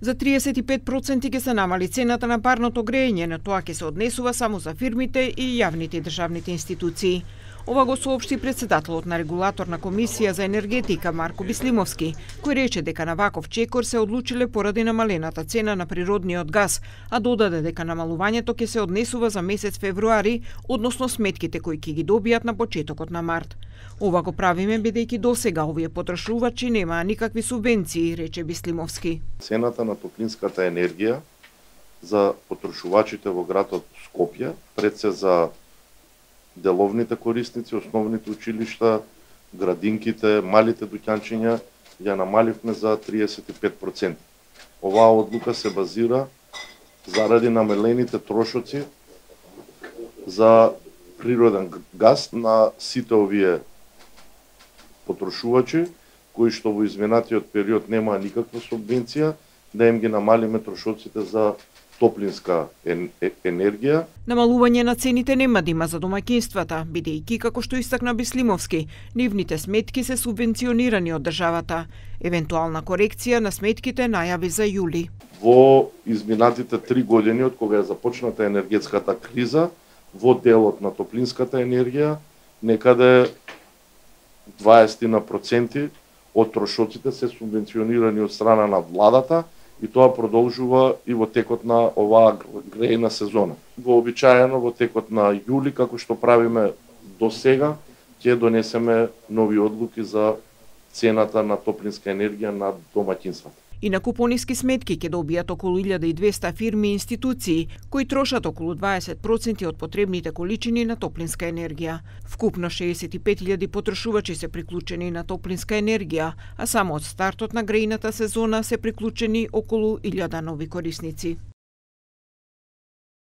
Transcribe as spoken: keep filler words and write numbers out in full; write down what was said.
За триесет и пет проценти ќе се намали цената на парното грејење, но тоа ќе се однесува само за фирмите и јавните и државните институции. Ова го соопшти председателот на регулаторна комисија за енергетика Марко Бислимовски, кој рече дека на ваков чекор се одлучиле поради намалената цена на природниот газ, а додаде дека намалувањето ќе се однесува за месец февруари, односно сметките кои ќе ги добијат на почетокот на март. Ова го правиме бидејќи досега овие потрошувачи немаа никакви субвенции, рече Бислимовски. Цената на топлинската енергија за потрошувачите во градот Скопје, пред се за деловните корисници, основните училишта, градинките, малите дуќанчиња, ја намаливме за триесет и пет проценти. Оваа одлука се базира заради намалените трошоци за природен газ на сите овие потрошувачи, кои што во изминатиот период немаа никаква субвенција, да им ги намалиме трошоците за топлинска енергија. Намалување на цените нема да има за домаќинствата, бидејќи, како што истакна Бислимовски, нивните сметки се субвенционирани од државата. Евентуална корекција на сметките најави за јули. Во изминатите три години од кога е започната енергетската криза, во делот на топлинската енергија, некаде дваесет проценти од трошоците се субвенционирани од страна на владата, и тоа продолжува и во текот на оваа грејна сезона. Вообичаено во текот на јули, како што правиме до сега, ќе донесеме нови одлуки за цената на топлинска енергија на домаќинствата. И на купониски сметки ќе добијат околу илјада и двесте фирми и институции, кои трошат околу дваесет проценти од потребните количини на топлинска енергија. Вкупно шеесет и пет илјади потрошувачи се приклучени на топлинска енергија, а само од стартот на грејната сезона се приклучени околу илјада нови корисници.